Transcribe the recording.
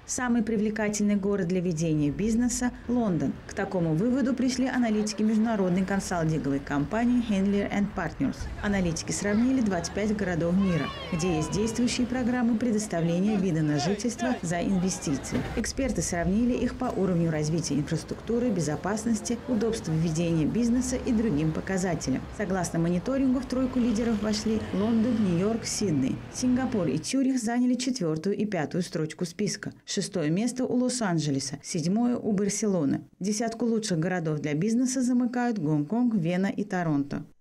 Самый привлекательный город для ведения бизнеса – Лондон. К такому выводу пришли аналитики международной консалтинговой компании Henley & Partners. Аналитики сравнили 25 городов мира, где есть действующие программы предоставления вида на жительство за инвестиции. Эксперты сравнили их по уровню развития инфраструктуры, безопасности, удобства ведения бизнеса и другим показателям. Согласно мониторингу, в тройку лидеров вошли Лондон, Нью-Йорк, Сидней. Сингапур и Цюрих заняли 4-ю и 5-ю строчку списка. 6-е место у Лос-Анджелеса, 7-е у Барселоны. Десятку лучших городов для бизнеса замыкают Гонконг, Вена и Торонто.